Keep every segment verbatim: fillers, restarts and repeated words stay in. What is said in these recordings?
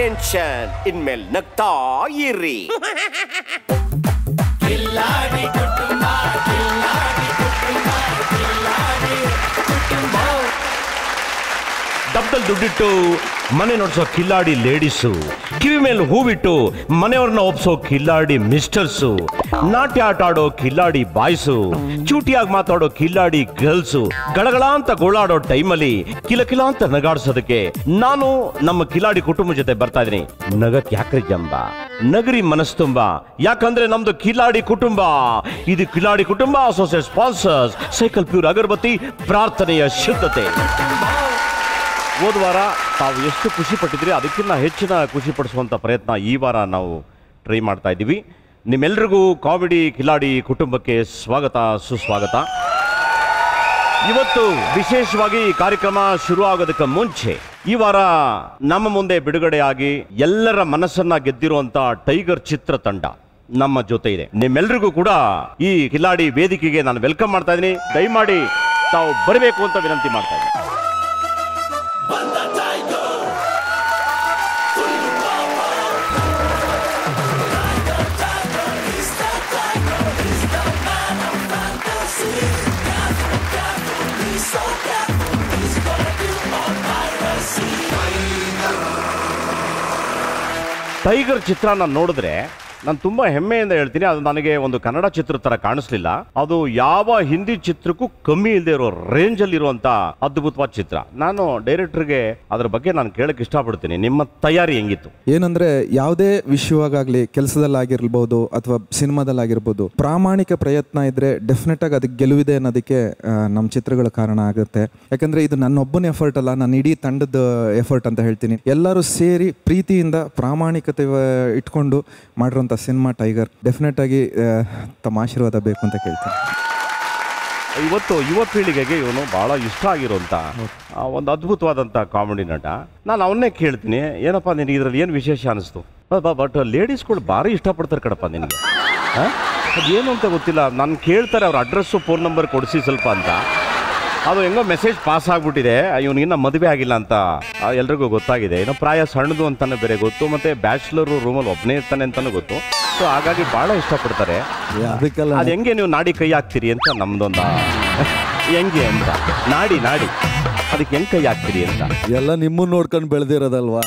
Tension, ಇನ್ಮೇಲೆ ನಗ್ತಾ ಇರಿ. ಕಿಲ್ಲಾಡಿ ಕುಟುಂಬ, ಕಿಲ್ಲಾಡಿ ಕುಟುಂಬ, ಕಿಲ್ಲಾಡಿ ಕುಟುಂಬ. ಡಬ್ಬಲ್ ದುಡ್ಡಿಟ್ಟು ಮನೆ ನೋಡ್ಸೋ ಕಿಲ್ಲಾಡಿ ಲೇಡೀಸು, ಕಿವಿ ಮೇಲೆ ಹೂವಿಟ್ಟು ಮನೆಯವ್ರನ್ನ ಒಪ್ಸೋ ಕಿಲ್ಲಾಡಿ ಮಿಸ್ಟರ್ಸು, ನಾಟ್ಯ ಆಟ ಆಡೋ ಕಿಲ್ಲಾಡಿ ಬಾಯ್ಸು, ಚೂಟಿಯಾಗಿ ಮಾತಾಡೋ ಕಿಲ್ಲಾಡಿ ಗರ್ಲ್ಸು, ಗಳಗಳ ಅಂತ ಗೋಳಾಡೋ ಟೈಮಲ್ಲಿ ಕಿಲಕಿಲ ಅಂತ ನಗಾಡ್ಸೋದಕ್ಕೆ ನಾನು ನಮ್ಮ ಕಿಲ್ಲಾಡಿ ಕುಟುಂಬ ಜೊತೆ ಬರ್ತಾ ಇದೀನಿ. ನಗಕ್ ಯಾಕ್ರಿ ಜಂಬ, ನಗರಿ ಮನಸ್ ತುಂಬ, ಯಾಕಂದ್ರೆ ನಮ್ದು ಕಿಲ್ಲಾಡಿ ಕುಟುಂಬ. ಇದು Kiladi Kutumba associate sponsors Cycle Pure Agarbathi, ಪ್ರಾರ್ಥನೆಯ ಶುದ್ಧತೆ. ಹೋದ ವಾರ ತಾವು ಎಷ್ಟು ಖುಷಿ ಪಟ್ಟಿದ್ರಿ ಅದಕ್ಕಿಂತ ಹೆಚ್ಚಿನ ಖುಷಿ ಪಡಿಸುವಂಥ ಪ್ರಯತ್ನ ಈ ವಾರ ನಾವು ಟ್ರೈ ಮಾಡ್ತಾ ಇದ್ದೀವಿ. ನಿಮ್ಮೆಲ್ರಿಗೂ ಕಾಮಿಡಿ ಕಿಲಾಡಿ ಕುಟುಂಬಕ್ಕೆ ಸ್ವಾಗತ, ಸುಸ್ವಾಗತ. ಇವತ್ತು ವಿಶೇಷವಾಗಿ ಕಾರ್ಯಕ್ರಮ ಶುರು ಆಗೋದಕ್ಕೆ ಮುಂಚೆ ಈ ವಾರ ನಮ್ಮ ಮುಂದೆ ಬಿಡುಗಡೆಯಾಗಿ ಎಲ್ಲರ ಮನಸ್ಸನ್ನ ಗೆದ್ದಿರುವಂತ ಟೈಗರ್ ಚಿತ್ರ ತಂಡ ನಮ್ಮ ಜೊತೆ ಇದೆ. ನಿಮ್ಮೆಲ್ರಿಗೂ ಕೂಡ ಈ ಕಿಲಾಡಿ ವೇದಿಕೆಗೆ ನಾನು ವೆಲ್ಕಮ್ ಮಾಡ್ತಾ ಇದ್ದೀನಿ. ದಯಮಾಡಿ ತಾವು ಬರಬೇಕು ಅಂತ ವಿನಂತಿ ಮಾಡ್ತಾ ಇದ್ದೀನಿ. ಟೈಗರ್ ಚಿತ್ರ ನಾನು ನೋಡಿದ್ರೆ ನಾನು ತುಂಬಾ ಹೆಮ್ಮೆಯಿಂದ ಹೇಳ್ತೀನಿ, ಅದು ನನಗೆ ಒಂದು ಕನ್ನಡ ಚಿತ್ರ ತರ ಕಾಣಿಸ್ಲಿಲ್ಲ. ಅದು ಯಾವ ಹಿಂದಿ ಚಿತ್ರಕ್ಕೂ ಕಮ್ಮಿ ಇಲ್ಲದೆ ಇರೋ ರೇಂಜ್ ಅಲ್ಲಿ ಇರುವಂತ ಅದ್ಭುತವಾದ ಚಿತ್ರ. ನಾನು ಡೈರೆಕ್ಟರ್ಗೆ ಅದ್ರ ಬಗ್ಗೆ ನಾನು ಕೇಳಕ್ ಇಷ್ಟಪಡ್ತೀನಿ, ನಿಮ್ಮ ತಯಾರಿ ಹೆಂಗಿತ್ತು? ಏನಂದ್ರೆ ಯಾವುದೇ ವಿಷಯವಾಗಲಿ, ಕೆಲಸದಲ್ಲಾಗಿರ್ಬೋದು ಅಥವಾ ಸಿನಿಮಾದಲ್ಲಾಗಿರ್ಬೋದು, ಪ್ರಾಮಾಣಿಕ ಪ್ರಯತ್ನ ಇದ್ರೆ ಡೆಫಿನೆಟ್ ಆಗಿ ಅದಕ್ಕೆ ಗೆಲುವಿದೆ ಅನ್ನೋದಕ್ಕೆ ನಮ್ಮ ಚಿತ್ರಗಳ ಕಾರಣ ಆಗುತ್ತೆ. ಯಾಕಂದ್ರೆ ಇದು ನನ್ನೊಬ್ಬನ ಎಫರ್ಟ್ ಅಲ್ಲ, ನಾನು ಇಡೀ ತಂಡದ ಎಫರ್ಟ್ ಅಂತ ಹೇಳ್ತೀನಿ. ಎಲ್ಲರೂ ಸೇರಿ ಪ್ರೀತಿಯಿಂದ ಪ್ರಾಮಾಣಿಕತೆ ಇಟ್ಕೊಂಡು ಮಾಡಿರೋಂಥ ಸಿನಿಮಾ ಟೈಗರ್. ಡೆಫಿನೆಟ್ ಆಗಿ ತಮ್ಮ ಆಶೀರ್ವಾದ ಬೇಕು ಅಂತ ಕೇಳ್ತೀನಿ. ಇವತ್ತು ಯುವ ಪೀಳಿಗೆಗೆ ಇವನು ಬಹಳ ಇಷ್ಟ ಆಗಿರುವಂತ ಒಂದು ಅದ್ಭುತವಾದಂಥ ಕಾಮಿಡಿ ನಟ. ನಾನು ಅವನ್ನೇ ಕೇಳ್ತೀನಿ, ಏನಪ್ಪ ನಿನಗೆ ಇದರಲ್ಲಿ ಏನು ವಿಶೇಷ ಅನಿಸ್ತು? ಬಟ್ ಲೇಡೀಸ್ಗಳು ಭಾರಿ ಇಷ್ಟಪಡ್ತಾರೆ ಕಣಪ್ಪ ನಿನಗೆ. ಅದೇನು ಅಂತ ಗೊತ್ತಿಲ್ಲ, ನಾನು ಕೇಳ್ತಾರೆ ಅವ್ರ ಅಡ್ರೆಸ್ಸು ಫೋನ್ ನಂಬರ್ ಕೊಡಿಸಿ ಸ್ವಲ್ಪ ಅಂತ. ಅದು ಹೆಂಗೋ ಮೆಸೇಜ್ ಪಾಸ್ ಆಗ್ಬಿಟ್ಟಿದೆ, ಇವನಿಗಿನ್ನ ಮದುವೆ ಆಗಿಲ್ಲ ಅಂತ ಎಲ್ರಿಗೂ ಗೊತ್ತಾಗಿದೆ. ಏನೋ ಪ್ರಾಯ ಸಣ್ಣದು ಅಂತಾನೆ ಬೇರೆ ಗೊತ್ತು, ಮತ್ತೆ ಬ್ಯಾಚುಲರು ರೂಮಲ್ಲಿ ಒಬ್ಬನೇ ಇರ್ತಾನೆ ಅಂತಾನು ಗೊತ್ತು. ಸೊ ಹಾಗಾಗಿ ಬಹಳ ಇಷ್ಟಪಡ್ತಾರೆ. ಅದು ಹೆಂಗೆ ನೀವು ನಾಡಿ ಕೈ ಹಾಕ್ತೀರಿ ಅಂತ ನಮ್ದೊಂದು ಹೆಂಗೆ ಅಂತ ನಾಡಿ ನಾಡಿ ಅದಕ್ಕೆ ಹೆಂಗೆ ಕೈ ಹಾಕ್ತೀರಿ ಅಂತ. ಎಲ್ಲ ನಿಮ್ಮನ್ನ ನೋಡ್ಕೊಂಡು ಬೆಳೆದಿರೋದಲ್ವಾ,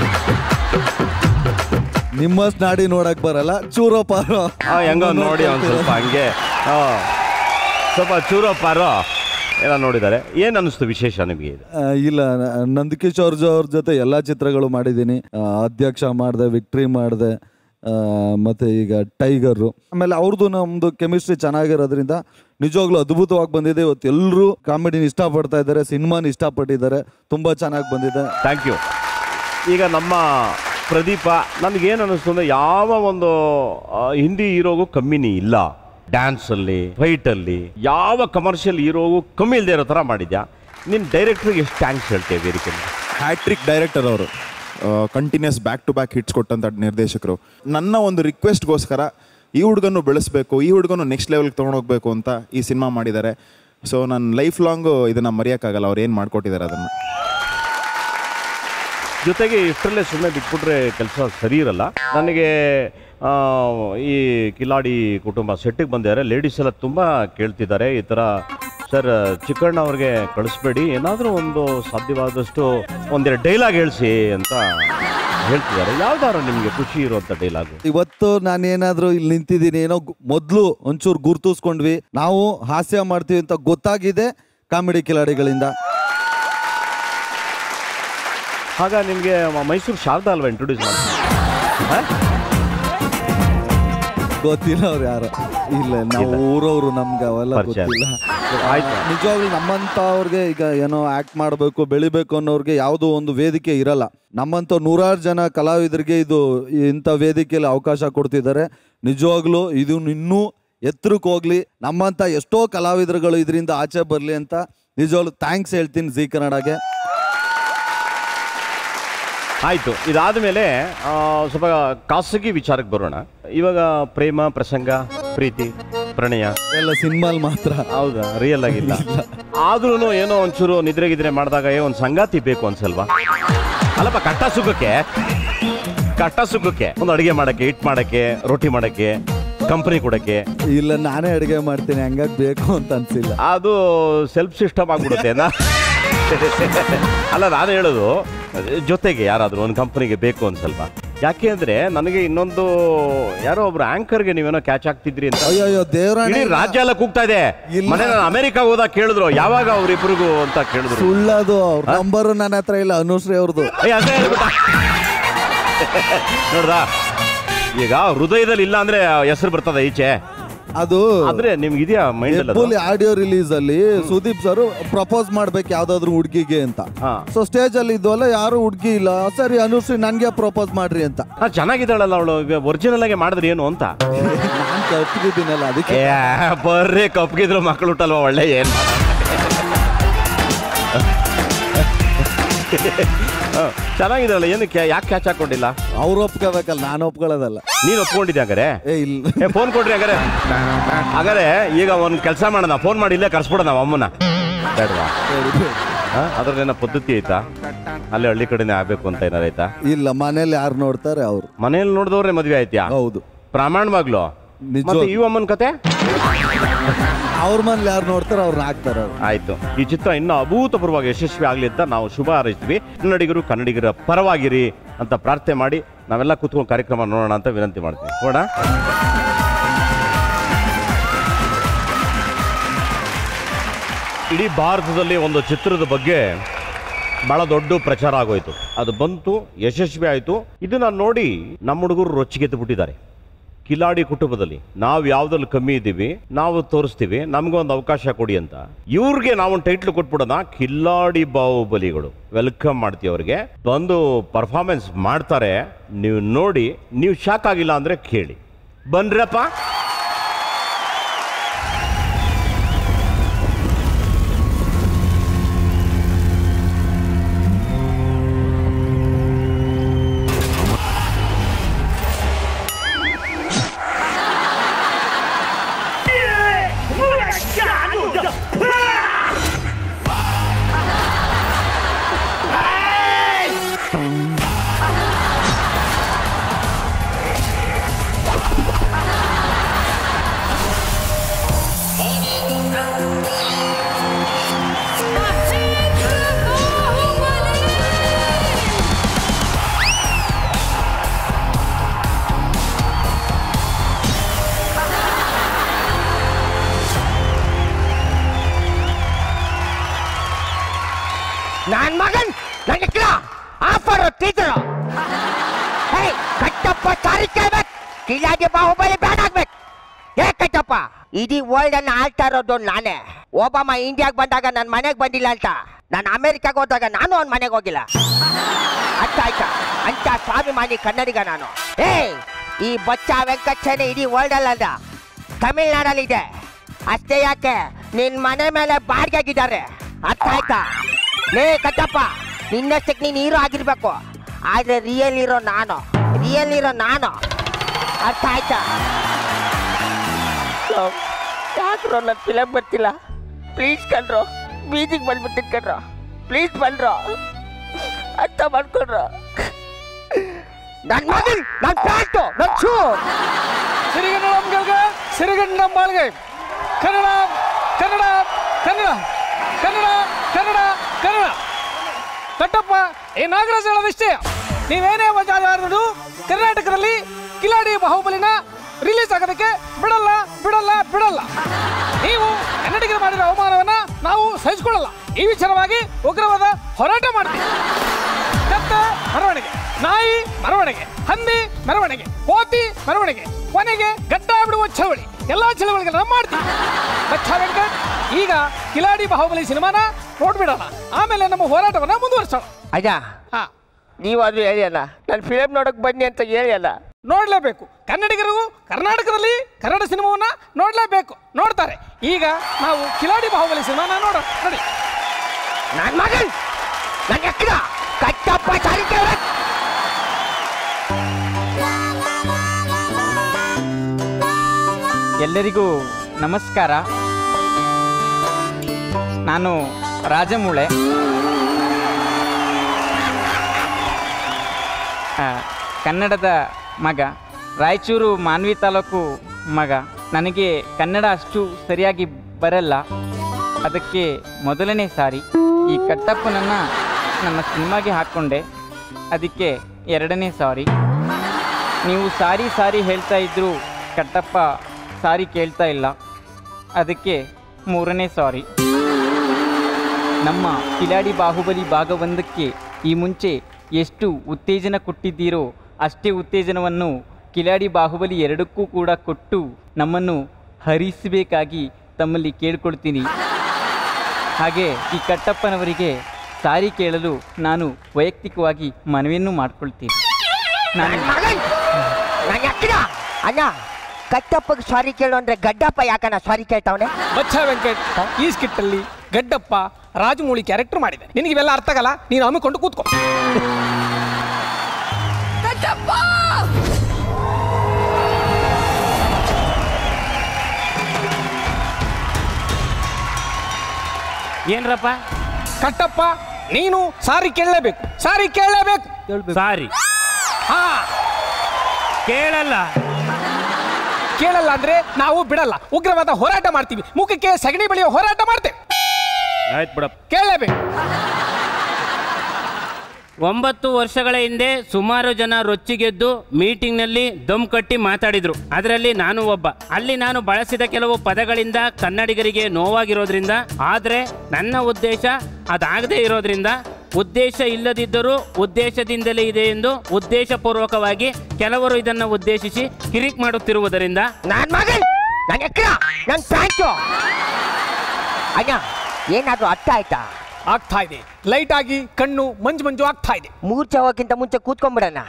ನಿಮ್ಮಷ್ಟು ನಾಡಿ ನೋಡಕ್ ಬರಲ್ಲ, ಚೂರೋ ಪಾರೋ ಹೆಂಗೋ ನೋಡಿ ಒಂದು ಸ್ವಲ್ಪ ಹಂಗೆ ಸ್ವಲ್ಪ ಚೂರೋ ಪಾರೋ ಎಲ್ಲ ನೋಡಿದ್ದಾರೆ. ಏನು ಅನ್ನಿಸ್ತು ವಿಶೇಷ ನಿಮಗೆ? ಇಲ್ಲ, ನಂದಕಿಶೋರ್ ಅವ್ರ ಜೊತೆ ಎಲ್ಲ ಚಿತ್ರಗಳು ಮಾಡಿದ್ದೀನಿ. ಅಧ್ಯಕ್ಷ ಮಾಡಿದೆ, ವಿಕ್ಟ್ರಿ ಮಾಡಿದೆ, ಮತ್ತು ಈಗ ಟೈಗರು. ಆಮೇಲೆ ಅವ್ರದ್ದು ನಮ್ಮದು ಕೆಮಿಸ್ಟ್ರಿ ಚೆನ್ನಾಗಿರೋದ್ರಿಂದ ನಿಜವಾಗ್ಲೂ ಅದ್ಭುತವಾಗಿ ಬಂದಿದೆ. ಇವತ್ತು ಎಲ್ಲರೂ ಕಾಮಿಡಿನ ಇಷ್ಟಪಡ್ತಾ ಇದ್ದಾರೆ, ಸಿನಿಮಾನ ಇಷ್ಟಪಟ್ಟಿದ್ದಾರೆ, ತುಂಬ ಚೆನ್ನಾಗಿ ಬಂದಿದೆ. Thank you. ಈಗ ನಮ್ಮ ಪ್ರದೀಪ, ನನಗೇನು ಅನ್ನಿಸ್ತು ಅಂದರೆ ಯಾವ ಒಂದು ಹಿಂದಿ ಹೀರೋಗೂ ಕಮ್ಮಿನಿ ಇಲ್ಲ. ಡ್ಯಾನ್ಸಲ್ಲಿ, ಫೈಟಲ್ಲಿ ಯಾವ ಕಮರ್ಷಿಯಲ್ ಹೀರೋಗೂ ಕಮ್ಮಿ ಇಲ್ಲದೆ ಇರೋ ಥರ ಮಾಡಿದ್ಯಾ. ನಿನ್ನ ಡೈರೆಕ್ಟ್ರಿಗೆ ಎಷ್ಟು ಥ್ಯಾಂಕ್ಸ್ ಹೇಳ್ತೇವೆ ವೇದಿಕೆಯಲ್ಲಿ? ಹ್ಯಾಟ್ರಿಕ್ ಡೈರೆಕ್ಟರ್ ಅವರು, continuous back to back hits ಕೊಟ್ಟಂಥ ನಿರ್ದೇಶಕರು. ನನ್ನ ಒಂದು ರಿಕ್ವೆಸ್ಟ್ಗೋಸ್ಕರ ಈ ಹುಡುಗನ್ನು ಬೆಳೆಸಬೇಕು, ಈ ಹುಡುಗನ್ನು ನೆಕ್ಸ್ಟ್ ಲೆವೆಲ್ಗೆ ತೊಗೊಂಡೋಗ್ಬೇಕು ಅಂತ ಈ ಸಿನಿಮಾ ಮಾಡಿದ್ದಾರೆ. ಸೊ ನನ್ನ ಲೈಫ್ ಲಾಂಗು ಇದನ್ನು ಮರೆಯೋಕ್ಕಾಗಲ್ಲ, ಅವ್ರು ಏನು ಮಾಡಿಕೊಟ್ಟಿದ್ದಾರೆ ಅದನ್ನು. ಜೊತೆಗೆ ಇಷ್ಟರಲ್ಲೇ ಸುಮ್ಮನೆ ಬಿಟ್ಬಿಟ್ರೆ ಕೆಲಸ ಸರಿ ಇರಲ್ಲ. ನನಗೆ ಈ ಕಿಲಾಡಿ ಕುಟುಂಬ ಸೆಟ್ಟಿಗೆ ಬಂದಿದ್ದಾರೆ, ಲೇಡೀಸ್ ಎಲ್ಲ ತುಂಬ ಕೇಳ್ತಿದ್ದಾರೆ ಈ ಥರ, ಸರ್ ಚಿಕ್ಕಣ್ಣ ಅವ್ರಿಗೆ ಕಳಿಸ್ಬೇಡಿ, ಏನಾದರೂ ಒಂದು ಸಾಧ್ಯವಾದಷ್ಟು ಒಂದೆರಡು ಡೈಲಾಗ್ ಹೇಳಿಸಿ ಅಂತ ಹೇಳ್ತಿದ್ದಾರೆ. ಯಾವ್ದಾದ್ರು ನಿಮಗೆ ಖುಷಿ ಇರುವಂಥ ಡೈಲಾಗು? ಇವತ್ತು ನಾನೇನಾದರೂ ಇಲ್ಲಿ ನಿಂತಿದ್ದೀನಿ, ಏನೋ ಮೊದಲು ಒಂಚೂರು ಗುರ್ತಿಸ್ಕೊಂಡ್ವಿ, ನಾವು ಹಾಸ್ಯ ಮಾಡ್ತೀವಿ ಅಂತ ಗೊತ್ತಾಗಿದೆ ಕಾಮಿಡಿ ಕಿಲಾಡಿಗಳಿಂದ. ಆಗ ನಿಮಗೆ ಮೈಸೂರು ಶಾರದಾ ಅಲ್ವಾ ಇಂಟ್ರೊಡ್ಯೂಸ್ ಮಾಡ್ತೀವಿ? ಗೊತ್ತಿಲ್ಲ ಅವ್ರು ಯಾರು. ಇಲ್ಲ, ನಾವು ಊರವರು, ನಮ್ಗೆ ಅವೆಲ್ಲ ಗೊತ್ತಿಲ್ಲ. ನಿಜವಾಗ್ಲೂ ನಮ್ಮಂತ ಅವ್ರಿಗೆ ಈಗ ಏನೋ ಆಕ್ಟ್ ಮಾಡಬೇಕು, ಬೆಳಿಬೇಕು ಅನ್ನೋರ್ಗೆ ಯಾವುದೋ ಒಂದು ವೇದಿಕೆ ಇರಲ್ಲ. ನಮ್ಮಂತ ನೂರಾರು ಜನ ಕಲಾವಿದರಿಗೆ ಇದು ಇಂಥ ವೇದಿಕೆಯಲ್ಲಿ ಅವಕಾಶ ಕೊಡ್ತಿದ್ದಾರೆ. ನಿಜವಾಗ್ಲೂ ಇದು ಇನ್ನೂ ಎತ್ತರಕ್ಕೆ ಹೋಗ್ಲಿ, ನಮ್ಮಂತ ಎಷ್ಟೋ ಕಲಾವಿದರುಗಳು ಇದರಿಂದ ಆಚೆ ಬರಲಿ ಅಂತ ನಿಜವಾಗ್ಲೂ ಥ್ಯಾಂಕ್ಸ್ ಹೇಳ್ತೀನಿ ಜೀ ಕನ್ನಡಗೆ. ಆಯಿತು, ಇದಾದ ಮೇಲೆ ಸ್ವಲ್ಪ ಖಾಸಗಿ ವಿಚಾರಕ್ಕೆ ಬರೋಣ. ಇವಾಗ ಪ್ರೇಮ ಪ್ರಸಂಗ, ಪ್ರೀತಿ, ಪ್ರಣಯ ಎಲ್ಲ ಸಿನಿಮಾಲ್ ಮಾತ್ರ. ಹೌದಾ? ರಿಯಲ್ ಆಗಿಲ್ಲ. ಆದ್ರೂ ಏನೋ ಒಂಚೂರು ನಿದ್ರೆ ಗಿದ್ರೆ ಮಾಡಿದಾಗ ಒಂದು ಸಂಗಾತಿ ಬೇಕು ಅನ್ಸಲ್ವಾ? ಅಲ್ಲಪ್ಪ, ಕಟ್ಟ ಸುಖಕ್ಕೆ ಕಷ್ಟ ಸುಖಕ್ಕೆ ಒಂದು ಅಡಿಗೆ ಮಾಡಕ್ಕೆ, ಹಿಟ್ ಮಾಡಕ್ಕೆ, ರೊಟ್ಟಿ ಮಾಡಕ್ಕೆ, ಕಂಪನಿ ಕೊಡಕ್ಕೆ. ಇಲ್ಲ, ನಾನೇ ಅಡಿಗೆ ಮಾಡ್ತೀನಿ, ಹಂಗಾಗಿ ಬೇಕು ಅಂತ ಅನ್ಸಿಲ್ಲ. ಅದು ಸೆಲ್ಫ್ ಸಿಸ್ಟಮ್ ಆಗ್ಬಿಡುತ್ತೆ. ಅಲ್ಲ, ನಾನು ಹೇಳೋದು ಜೊತೆಗೆ ಯಾರಾದ್ರೂ ಒಂದು ಕಂಪನಿಗೆ ಬೇಕು ಒಂದು ಸ್ವಲ್ಪ. ಯಾಕೆ ಅಂದ್ರೆ ನನಗೆ ಇನ್ನೊಂದು ಯಾರೋ ಒಬ್ರು ಆಂಕರ್ಗೆ ನೀವೇನೋ ಕ್ಯಾಚ್ ಆಗ್ತಿದ್ರಿ ಅಂತ. ಅಯ್ಯೋ ದೇವರಾಣಿ, ರಾಜ್ಯ ಎಲ್ಲ ಕೂಗ್ತಾ ಇದೆ. ಮನೆ ನಾನು ಅಮೆರಿಕ ಹೋದಾಗ ಕೇಳಿದ್ರು ಯಾವಾಗ ಅವ್ರಿಬ್ರಿಗೂ ಅಂತ ಕೇಳಿದ್ರು. ಸುಳ್ಳದು, ಅವ್ರ ನಂಬರು ನನ್ನ ಹತ್ರ ಇಲ್ಲ, ಅನುಶ್ರೀ ಅವ್ರದ್ದು. ನೋಡ್ದಾ, ಈಗ ಹೃದಯದಲ್ಲಿ ಇಲ್ಲ ಅಂದ್ರೆ ಹೆಸರು ಬರ್ತದ ಈಚೆ. ಅದು ಅಂದ್ರೆ ನಿಮ್ಗೆ ಇದೆಯಾ ಮೈಂಡ್ ಅಲ್ಲಿ? ಆಡಿಯೋ ರಿಲೀಸ್ ಅಲ್ಲಿ ಸುದೀಪ್ ಸರ್ ಪ್ರಪೋಸ್ ಮಾಡ್ಬೇಕು ಯಾವ್ದಾದ್ರು ಹುಡ್ಗಿಗೆ ಅಂತ. ಸೊ ಸ್ಟೇಜ್ ಅಲ್ಲಿ ಇದ್ವಲ್ಲ, ಯಾರು ಹುಡ್ಗಿ ಇಲ್ಲ, ಸರಿ ಅನುಶ್ರೀ ನನ್ಗೆ ಪ್ರಪೋಸ್ ಮಾಡ್ರಿ ಅಂತ. ಚೆನ್ನಾಗಿದ್ದಾಳಲ್ಲ ಅವಳು, ಒರಿಜಿನಲ್ ಆಗಿ ಮಾಡಿದ್ರಿ ಏನು ಅಂತ. ನಾನ್ ಕಪ್ಪಿದ್ದೀನಲ್ಲ ಅದಕ್ಕೆ. ಬರ್ರಿ ಕಪ್ಗಿದ್ರು ಮಕ್ಳು ಹುಟ್ಟಲ್ವಾ, ಒಳ್ಳೆ ಏನ್ ಚೆನ್ನಾಗಿದ್ದಾರಲ್ಲ, ಏನಕ್ಕೆ ಯಾಕೆ ಕ್ಯಾಚ್ ಹಾಕೊಂಡಿಲ್ಲ? ಅವ್ರು ಒಪ್ಕೋಬೇಕಲ್ಲ, ನಾನು ಒಪ್ಕೊಳ್ಳೋದಲ್ಲ. ನೀನು ಒಪ್ಕೊಂಡಿದ್ದೆ ಹಂಗಾರೆ? ಏ ಇಲ್ಲ, ಫೋನ್ ಕೊಡ್ರಿ ಹಂಗಾರೆ. ಹಾಗಾದ್ರೆ ಈಗ ಒಂದ್ ಕೆಲಸ ಮಾಡೋಣ, ಫೋನ್ ಮಾಡಿ ಇಲ್ಲೇ ಕರ್ಸ್ಬಿಡ ನಾವು ಅಮ್ಮನ. ಬೇಡವಾ? ಅದ್ರದ್ದೇನೋ ಪದ್ಧತಿ ಐತಾ? ಅಲ್ಲಿ ಹಳ್ಳಿ ಕಡೆನೇ ಆಗ್ಬೇಕು ಅಂತ ಏನಾರ ಆಯ್ತಾ? ಇಲ್ಲ, ಮನೇಲಿ ಯಾರು ನೋಡ್ತಾರೆ ಅವ್ರು. ಮನೇಲಿ ನೋಡಿದವ್ರೆ ಮದ್ವೆ ಆಯ್ತಾ? ಹೌದು, ಪ್ರಾಮಾಣಿಕವಾಗ್ಲು. ಮತ್ತೆ ಈ ಅಮ್ಮನ ಕತೆ ಅವ್ರ ಮನೇಲಿ ಯಾರು ನೋಡ್ತಾರೆ ಅವ್ರನ್ನ ಹಾಕ್ತಾರೆ. ಆಯ್ತು, ಈ ಚಿತ್ರ ಇನ್ನೂ ಅಭೂತಪೂರ್ವವಾಗಿ ಯಶಸ್ವಿ ಆಗ್ಲಿ ಅಂತ ನಾವು ಶುಭ ಹಾರೈಸ್ತೀವಿ. ಕನ್ನಡಿಗರು ಕನ್ನಡಿಗರ ಪರವಾಗಿರಿ ಅಂತ ಪ್ರಾರ್ಥನೆ ಮಾಡಿ ನಾವೆಲ್ಲ ಕೂತ್ಕೊಂಡು ಕಾರ್ಯಕ್ರಮ ನೋಡೋಣ ಅಂತ ವಿನಂತಿ ಮಾಡ್ತೀವಿ. ನೋಡ, ಇಡೀ ಭಾರತದಲ್ಲಿ ಒಂದು ಚಿತ್ರದ ಬಗ್ಗೆ ಬಹಳ ದೊಡ್ಡ ಪ್ರಚಾರ ಆಗೋಯ್ತು. ಅದು ಬಂತು, ಯಶಸ್ವಿ ಆಯ್ತು. ಇದನ್ನ ನೋಡಿ ನಮ್ಮ ಹುಡುಗರು ರೊಚ್ಚಿಗೆದ್ದು ಬಿಟ್ಟಿದ್ದಾರೆ. ಕಿಲಾಡಿ ಕುಟುಂಬದಲ್ಲಿ ನಾವು ಯಾವ್ದ್ರಲ್ಲಿ ಕಮ್ಮಿ ಇದ್ದೀವಿ, ನಾವು ತೋರಿಸ್ತೀವಿ, ನಮ್ಗೊಂದು ಅವಕಾಶ ಕೊಡಿ ಅಂತ. ಇವ್ರಿಗೆ ನಾವೊಂದು ಟೈಟ್ಲ್ ಕೊಟ್ಬಿಡೋಣ, ಕಿಲಾಡಿ ಬಾಹುಬಲಿಗಳು. ವೆಲ್ಕಮ್ ಮಾಡ್ತೀವಿ ಅವ್ರಿಗೆ. ಬಂದು ಪರ್ಫಾರ್ಮೆನ್ಸ್ ಮಾಡ್ತಾರೆ, ನೀವು ನೋಡಿ, ನೀವು ಶಾಕ್ ಆಗಿಲ್ಲ ಅಂದ್ರೆ ಕೇಳಿ. ಬನ್ರಪ್ಪ. ನಾನ್ ಮಗನ್ ನನ್ನ ಆಫರ್ ಟೀಚರ್ ಕಟ್ಟಪ್ಪ ತಾರೀಖ್ ಕಿಲಾಡಿ ಬಾಹುಬಲಿ ಬ್ಯಾನ್ ಆಗ್ಬೇಕು. ಏ ಕಟ್ಟಪ್ಪ, ಇಡೀ ವರ್ಲ್ಡ್ ಅನ್ನ ಆಳ್ತಾ ಇರೋದು ನಾನೇ. ಒಬಾಮ ಇಂಡಿಯಾಗ್ ಬಂದಾಗ ನನ್ ಮನೆಗ್ ಬಂದಿಲ್ಲ ಅಂತ, ನಾನು ಅಮೆರಿಕಾಗ್ ಹೋದಾಗ ನಾನು ಅವ್ನ ಮನೆಗೆ ಹೋಗಿಲ್ಲ. ಅರ್ಥ ಆಯ್ತಾ? ಅಂತ ಸ್ವಾಭಿಮಾನಿ ಕನ್ನಡಿಗ ನಾನು. ಏ ಈ ಬಚ್ಚ ವೆಂಕಟೇಶನ ಇಡೀ ವರ್ಲ್ಡ್ ಅಲ್ಲ, ತಮಿಳ್ನಾಡಲ್ಲಿದೆ ಅಷ್ಟೇ. ಯಾಕೆ ನಿನ್ ಮನೆ ಮೇಲೆ ಬಾಡಿಗೆಗಿದ್ದಾರೆ. ಅರ್ಥ ಆಯ್ತಾ? ಲೇ ಕಟ್ಟಪ್ಪ, ನಿನ್ನಷ್ಟಕ್ಕೆ ನೀನು ಹೀರೋ ಆಗಿರ್ಬೇಕು, ಆದ್ರೆ ರಿಯಲ್ ಹೀರೋ ನಾನು, ರಿಯಲ್ ಹೀರೋ ನಾನು. ಅರ್ಥ ಆಯ್ತಾ? ಯಾಕ್ರೋ ನನ್ನ ಫಿಲಮ್ ಬರ್ತಿಲ್ಲ? ಪ್ಲೀಸ್ ಕಣ್ರೋ, ಬೀದಿಗೆ ಬಂದ್ಬಿಟ್ಟಿದ್ ಕಣ್ರೋ, ಪ್ಲೀಸ್ ಬನ್ರೋ, ಅರ್ಥ ಮಾಡ್ಕೊಡ್ರೋ. ನನ್ನ ಮಗನ್, ನನ್ನ ಪ್ಯಾಂಟು, ನನ್ನ ಶೂ. ಸಿರಿಗನ್ನಡ ಸಿರಿಗನ್ನಡ ಮಾಳ್ಗೆ ಕನ್ನಡ ಕನ್ನಡ ಕನ್ನಡ ಕನ್ನಡ ಕನ್ನಡ ಕನ್ನಡ. ಕಟ್ಟಪ್ಪ, ಈ ನಾಗರಾಜ್ ಹೇಳೋದಿಷ್ಟೇ, ನೀವೇನೇ ವಜಾರು ಕರ್ನಾಟಕದಲ್ಲಿ ಕಿಲಾಡಿ ಬಾಹುಬಲಿನ ರಿಲೀಸ್ ಆಗೋದಕ್ಕೆ ಬಿಡಲ್ಲ ಬಿಡಲ್ಲ ಬಿಡಲ್ಲ. ನೀವು ಕನ್ನಡಿಗರು ಮಾಡಿರೋ ಅವಮಾನವನ್ನ ನಾವು ಸಹಿಸಿಕೊಳ್ಳಲ್ಲ. ಈ ವಿಚಾರವಾಗಿ ಉಗ್ರವಾದ ಹೋರಾಟ ಮಾಡ್ತೀವಿ. ಕತ್ತೆ ಮೆರವಣಿಗೆ, ನಾಯಿ ಮೆರವಣಿಗೆ, ಹಂದಿ ಮೆರವಣಿಗೆ, ಕೋತಿ ಮೆರವಣಿಗೆ, ಕೊನೆಗೆ ಗಡ್ಡ ಬಿಡುವ ಚಳವಳಿ, ಎಲ್ಲಾ ಚಳವಳಿಗಳನ್ನ ಮಾಡ್ತೀವಿ. ಬಚ್ಚ ವೆಂಕಟ್, ಈಗ ಕಿಲಾಡಿ ಬಾಹುಬಲಿ ಸಿನಿಮಾನ ನೋಡ್ಬಿಡೋಣ, ಆಮೇಲೆ ನಮ್ಮ ಹೋರಾಟವನ್ನ ಮುಂದುವರಿಸೋಣ. ಅಯ್ಯ, ಹಾ, ನೀವಾದ್ರೂ ಹೇಳಿ ಅಲ್ಲ, ನನ್ನ ಫಿಲಮ್ ನೋಡಕ್ ಬನ್ನಿ ಅಂತ ಹೇಳಿ ಅಲ್ಲ. ನೋಡ್ಲೇಬೇಕು, ಕನ್ನಡಿಗರಿಗೂ ಕರ್ನಾಟಕದಲ್ಲಿ ಕನ್ನಡ ಸಿನಿಮಾವನ್ನ ನೋಡ್ಲೇಬೇಕು, ನೋಡ್ತಾರೆ. ಈಗ ನಾವು ಕಿಲಾಡಿ ಬಾಹುಬಲಿ ಸಿನಿಮಾನ ನೋಡೋಣ. ನೋಡಿ, ನನ್ನ ಮಗನ್, ನನ್ನ ಎಕ್ಕಡ ಕಟ್ಟಪ್ಪ ಸಾರಿಗೆ. ಎಲ್ಲರಿಗೂ ನಮಸ್ಕಾರ. ನಾನು ರಾಜಮೂಳೆ. ಕನ್ನಡದ ಮಗ, ರಾಯಚೂರು ಮಾನ್ವಿ ತಾಲೂಕು ಮಗ. ನನಗೆ ಕನ್ನಡ ಅಷ್ಟು ಸರಿಯಾಗಿ ಬರಲ್ಲ, ಅದಕ್ಕೆ ಮೊದಲನೇ ಸಾರಿ. ಈ ಕಟ್ಟಪ್ಪನನ್ನು ನನ್ನ ಸಿನಿಮಾಗೆ ಹಾಕ್ಕೊಂಡೆ, ಅದಕ್ಕೆ ಎರಡನೇ ಸಾರಿ. ನೀವು ಸಾರಿ ಸಾರಿ ಹೇಳ್ತಾ ಇದ್ದರೂ ಕಟ್ಟಪ್ಪ ಸಾರಿ ಕೇಳ್ತಾ ಇಲ್ಲ, ಅದಕ್ಕೆ ಮೂರನೇ ಸಾರಿ. ನಮ್ಮ ಕಿಲಾಡಿ ಬಾಹುಬಲಿ ಭಾಗ ಒಂದಕ್ಕೆ ಈ ಮುಂಚೆ ಎಷ್ಟು ಉತ್ತೇಜನ ಕೊಟ್ಟಿದ್ದೀರೋ ಅಷ್ಟೇ ಉತ್ತೇಜನವನ್ನು ಕಿಲಾಡಿ ಬಾಹುಬಲಿ ಎರಡಕ್ಕೂ ಕೂಡ ಕೊಟ್ಟು ನಮ್ಮನ್ನು ಹರಿಸಬೇಕಾಗಿ ತಮ್ಮಲ್ಲಿ ಕೇಳಿಕೊಳ್ತೀನಿ. ಹಾಗೆ ಈ ಕಟ್ಟಪ್ಪನವರಿಗೆ ಸಾರಿ ಕೇಳಲು ನಾನು ವೈಯಕ್ತಿಕವಾಗಿ ಮನವಿಯನ್ನು ಮಾಡಿಕೊಳ್ತೀನಿ. ನಾನು ಅಣ್ಣ ಕಟ್ಟಪ್ಪಗೆ ಸಾರಿ ಕೇಳು ಅಂದ್ರೆ ಗಡ್ಡಪ್ಪ ಯಾಕಣ್ಣ ಸಾರಿ ಕೇಳ್ತಾವನೆ? ಬಚ್ಚ ವೆಂಕಟ್ ಈ ಸ್ಕಿಟ್ ಅಲ್ಲಿ ಗಡ್ಡಪ್ಪ ರಾಜಮೌಳಿ ಕ್ಯಾರೆಕ್ಟರ್ ಮಾಡಿದೆ. ನಿನಗೆ ಇವೆಲ್ಲ ಅರ್ಥ ಆಗಲ್ಲ, ನೀನು ಹಮ್ಮಿಕೊಂಡು ಕೂತ್ಕೋ. ಏನ್ರಪ್ಪ? ಕಟ್ಟಪ್ಪ ನೀನು ಸಾರಿ ಕೇಳಲೇಬೇಕು, ಸಾರಿ ಕೇಳಲೇಬೇಕು. ಸಾರಿ ಹಾ ಕೇಳಲ್ಲ. ಕೇಳಲ್ಲ ಅಂದ್ರೆ ನಾವು ಬಿಡಲ್ಲ, ಉಗ್ರವಾದ ಹೋರಾಟ ಮಾಡ್ತೀವಿ, ಮುಖಕ್ಕೆ ಸಗಣಿ ಬಳಿಯೋ ಹೋರಾಟ ಮಾಡ್ತೇವೆ. ಆಯ್ತು ಬಿಡಪ್ಪ. ಕೇಳಲೇಬೇಕು. ಒಂಬತ್ತು ವರ್ಷಗಳ ಹಿಂದೆ ಸುಮಾರು ಜನ ರೊಚ್ಚಿಗೆದ್ದು ಮೀಟಿಂಗ್ನಲ್ಲಿ ದಮ್ ಕಟ್ಟಿ ಮಾತಾಡಿದ್ರು. ಅದರಲ್ಲಿ ನಾನು ಒಬ್ಬ. ಅಲ್ಲಿ ನಾನು ಬಳಸಿದ ಕೆಲವು ಪದಗಳಿಂದ ಕನ್ನಡಿಗರಿಗೆ ನೋವಾಗಿರೋದ್ರಿಂದ, ಆದರೆ ನನ್ನ ಉದ್ದೇಶ ಅದಾಗದೇ ಇರೋದ್ರಿಂದ, ಉದ್ದೇಶ ಇಲ್ಲದಿದ್ದರೂ ಉದ್ದೇಶದಿಂದಲೇ ಇದೆ ಎಂದು ಉದ್ದೇಶಪೂರ್ವಕವಾಗಿ ಕೆಲವರು ಇದನ್ನು ಉದ್ದೇಶಿಸಿ ಕಿರಿಕ್ ಮಾಡುತ್ತಿರುವುದರಿಂದ ನಾನ್ ಮಗನ್ ನನ್ನ ಎಕ್ರ ನನ್ನ ಪ್ಯಾಂಟು ಅಣ್ಣ ಏನಾದ್ರೂ ಅರ್ಥ ಆಯ್ತಾ? ಆಗ್ತಾ ಇದೆ. ಲೈಟ್ ಆಗಿ ಕಣ್ಣು ಮಂಜು ಮಂಜು ಆಗ್ತಾ ಇದೆ. ಮೂರ್ಛೆ ಹೋಗಕ್ಕಿಂತ ಮುಂಚೆ ಕೂತ್ಕೊಂಡ್ಬಿಡೋಣ.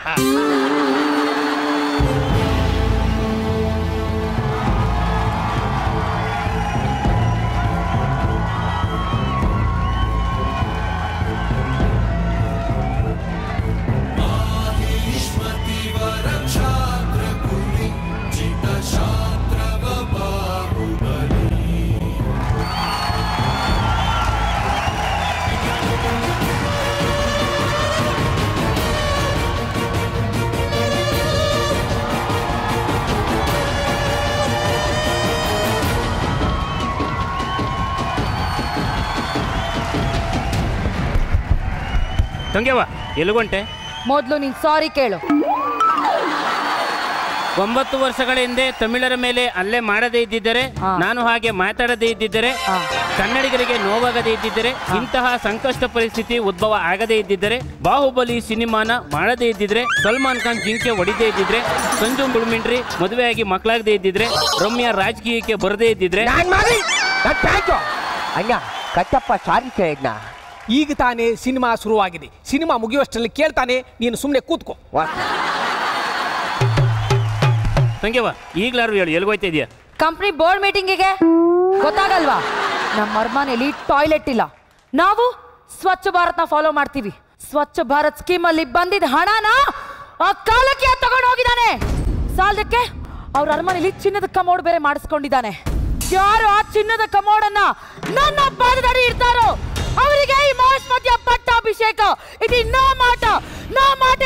ತಂಗ್ಯವ್ವ ಎಲ್ಲಿಗೊಂಟೆ? ಮೊದಲು ನೀನು ಸಾರಿ ಕೇಳು. ಒಂಬತ್ತು ವರ್ಷಗಳ ಹಿಂದೆ ತಮಿಳರ ಮೇಲೆ ಹಲ್ಲೆ ಮಾಡದೇ ಇದ್ದಿದ್ದರೆ, ನಾನು ಹಾಗೆ ಮಾತಾಡದೇ ಇದ್ದಿದ್ದರೆ, ಕನ್ನಡಿಗರಿಗೆ ನೋವಾಗದೇ ಇದ್ದಿದ್ದರೆ, ಇಂತಹ ಸಂಕಷ್ಟ ಪರಿಸ್ಥಿತಿ ಉದ್ಭವ ಆಗದೇ ಇದ್ದಿದ್ದರೆ, ಬಾಹುಬಲಿ ಸಿನಿಮಾನ ಮಾಡದೇ ಇದ್ದಿದ್ರೆ, ಸಲ್ಮಾನ್ ಖಾನ್ ಜಿಂಕೆ ಹೊಡಿದೇ ಇದ್ದಿದ್ರೆ, ಸಂಜು ಮುಳ್ಮಿಂಡ್ರಿ ಮದುವೆಯಾಗಿ ಮಕ್ಕಳಾಗದೇ ಇದ್ದಿದ್ರೆ, ರಮ್ಯಾ ರಾಜಕೀಯಕ್ಕೆ ಬರದೇ ಇದ್ದಿದ್ರೆ. ಅಣ್ಣ ಕಟ್ಟಪ್ಪ ಸಾರಿ ಕೇಳಿದ್ನ. ಈಗ ತಾನೇ ಸಿನಿಮಾ ಶುರುವಾಗಿದೆ, ಸಿನಿಮಾ ಮುಗಿಯುವಷ್ಟರಲ್ಲಿ ಕೇಳ್ತಾನೆ, ನೀನು ಸುಮ್ಮನೆ ಕೂತ್ಕೋ. ತಂಗ್ಯವ್ವ ಈಗಲಾರು ಹೇಳು, ಎಲ್ಗೋಯ್ತಾ ಇದೆಯಾ? Company board ಮೀಟಿಂಗಿಗೆ. ಗೊತ್ತಾಗಲ್ವಾ, ನಮ್ಮ ಅರಮನೆಯಲ್ಲಿ ಟಾಯ್ಲೆಟ್ ಇಲ್ಲ. ನಾವು ಸ್ವಚ್ಛ ಭಾರತ್ನ ಫಾಲೋ ಮಾಡ್ತೀವಿ. ಸ್ವಚ್ಛ ಭಾರತ್ ಸ್ಕೀಮ್ ಅಲ್ಲಿ ಬಂದಿದ್ದ ಹಣನ ಆ ಕಾಲಕ್ಕೆ ತಗೊಂಡು ಹೋಗಿದ್ದಾನೆ. ಸಾಲದಕ್ಕೆ ಅವ್ರ ಅರಮನೆಯಲ್ಲಿ ಚಿನ್ನದ ಕಮೋಡ್ ಬೇರೆ ಮಾಡಿಸ್ಕೊಂಡಿದ್ದಾನೆ. ಯಾರು ಆ ಚಿನ್ನದ ಕಮೋಡನ್ನ ನನ್ನ ಪಾದದಡಿ ಇಡ್ತಾರೋ ಅವರಿಗೆ ಈ ಮಹಾಸ್ಮತಿಯ ಪಟ್ಟಾಭಿಷೇಕ. ಇದು ನೋ ಮಾಟ, ನೋ ಮಾಟ.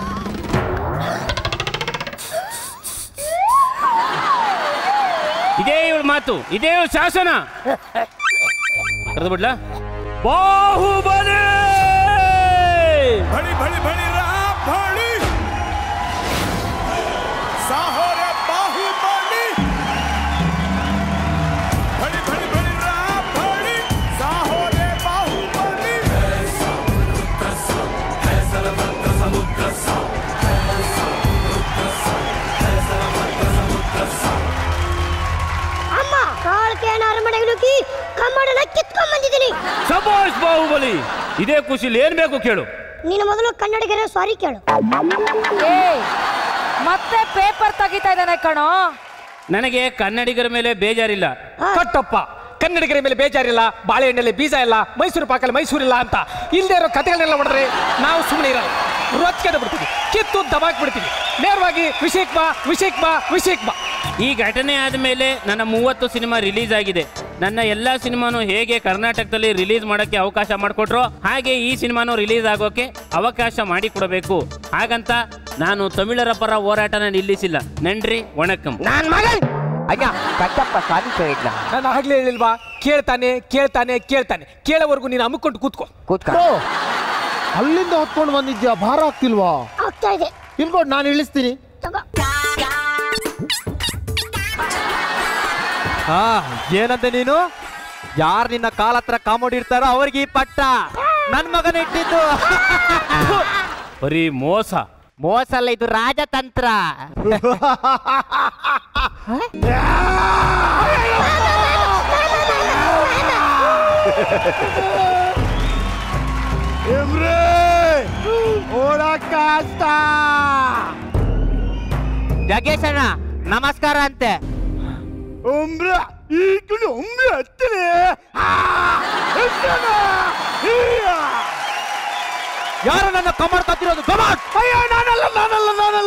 ಇದೇ ಇವಳ ಮಾತು, ಇದೇ ಇವಳ ಶಾಸನ. ಕರೆದು ಬಿಡ್ಲಾ? ಬಾಹುಬಲಿ ಬಳಿ ಬಳಿ ಬಳಿ ರಾ ಬಳಿ ಸಾಹೋರ ಬಾಹುಬಲಿ ಬಳಿ ಬಳಿ ಬಳಿ ರಾ ಬಳಿ ಸಾಹೋರ ಬಾಹುಬಲಿ ಅಮ್ಮ ಕಾಳಕ್ಕೆ ಅರಮನೆಗೆ ಕಮ್ಮಡನ ಕಿತ್ಕೊಂಡ್ ಬಂದಿದ್ದೀನಿ. ಶಬಾಷ್ ಬಾಹುಬಲಿ, ಇದೇ ಖುಷಿಲಿ ಏನ್ ಬೇಕು ಕೇಳು. ನೀನು ಮೊದಲು ಕನ್ನಡಿಗರ ಸಾರಿ ಕೇಳು. ಮತ್ತೆ ಪೇಪರ್ ತೆಗಿತಾ ಇದ್ದಾನೆ ಕಣೋ. ನನಗೆ ಕನ್ನಡಿಗರ ಮೇಲೆ ಬೇಜಾರಿಲ್ಲ. ಕಟ್ಟಪ್ಪ ಕನ್ನಡಿಗರ ಮೇಲೆ ಬೇಜಾರಿಲ್ಲ, ಬಾಳೆಹಣ್ಣಲ್ಲಿ ಬೀಜ ಇಲ್ಲ, ಮೈಸೂರು ಪಾಕಲ್ಲಿ ಮೈಸೂರಿಲ್ಲ ಅಂತ ಇಲ್ಲದೆ ಇರೋ ಕಥೆಗಳನ್ನೆಲ್ಲ ಹೊಡೆದ್ರೆ ನಾವು ಸುಮ್ಮನೆ ಇರಲ್ಲ, ರೊಚ್ಚಿಗೆ ಬಿಡ್ತೀವಿ, ಕಿತ್ತು ದಬಾಕ್ ಬಿಡ್ತೀವಿ. ನೇರವಾಗಿ ವಿಷಯಕ್ಕೆ ಬಾ, ವಿಷಯಕ್ಕೆ ಬಾ, ವಿಷಯಕ್ಕೆ ಬಾ. ಈ ಘಟನೆ ಆದಮೇಲೆ ನನ್ನ ಮೂವತ್ತು ಸಿನಿಮಾ ರಿಲೀಸ್ ಆಗಿದೆ. ನನ್ನ ಎಲ್ಲ ಸಿನಿಮಾನು ಹೇಗೆ ಕರ್ನಾಟಕದಲ್ಲಿ ರಿಲೀಸ್ ಮಾಡೋಕ್ಕೆ ಅವಕಾಶ ಮಾಡಿಕೊಟ್ರೋ ಹಾಗೆ ಈ ಸಿನಿಮಾನು ರಿಲೀಸ್ ಆಗೋಕೆ ಅವಕಾಶ ಮಾಡಿಕೊಡಬೇಕು. ಹಾಗಂತ ನಾನು ತಮಿಳರ ಪರ ಹೋರಾಟನ ನಿಲ್ಲಿಸಿಲ್ಲ. ನನ್ರಿ ವಣಕಂ. ನಾನ್ ಮಗನ್ ಅಯ್ಯ ಕಟ್ಟಪ್ಪ ಸಾರಿ ಹೇಳಿದ್ನ. ನಾನು ಆಗ್ಲೇ ಹೇಳಿಲ್ವಾ, ಕೇಳ್ತಾನೆ ಕೇಳ್ತಾನೆ ಕೇಳ್ತಾನೆ ಕೇಳೋವರೆಗೂ ನೀನು ಅಮ್ಕೊಂಡು ಕೂತ್ಕೋ. ಕೂತ್ಕೋ. ಅಲ್ಲಿಂದ ಹೊತ್ಕೊಂಡು ಬಂದಿದ್ಯಾ, ಭಾರ ಆಗ್ತಿಲ್ವಾ? ಆಗ್ತಾ ಇದೆ. ಇಲ್ಕೊಂಡು ನಾನು ಇಳಿಸ್ತೀನಿ. ಹಾ ಏನಂತೆ ನೀನು? ಯಾರು ನಿನ್ನ ಕಾಲ ಹತ್ರ ಕಾಮೋಡಿ ಇರ್ತಾರೋ ಅವ್ರಿಗೆ ಈ ಪಟ್ಟ ನನ್ ಮಗನ ಇಟ್ಟಿದ್ದು. ಬರೀ ಮೋಸ. ಮೋಸ ಅಲ್ಲ, ಇದು ರಾಜತಂತ್ರ. ಜಗೇಶಣ್ಣ ನಮಸ್ಕಾರ ಅಂತೆ. ಯಾರು ನನ್ನ ಕಮರ್ ಕತ್ತಿರೋದು? ನಾನಲ್ಲ ನಾನಲ್ಲ ನಾನಲ್ಲ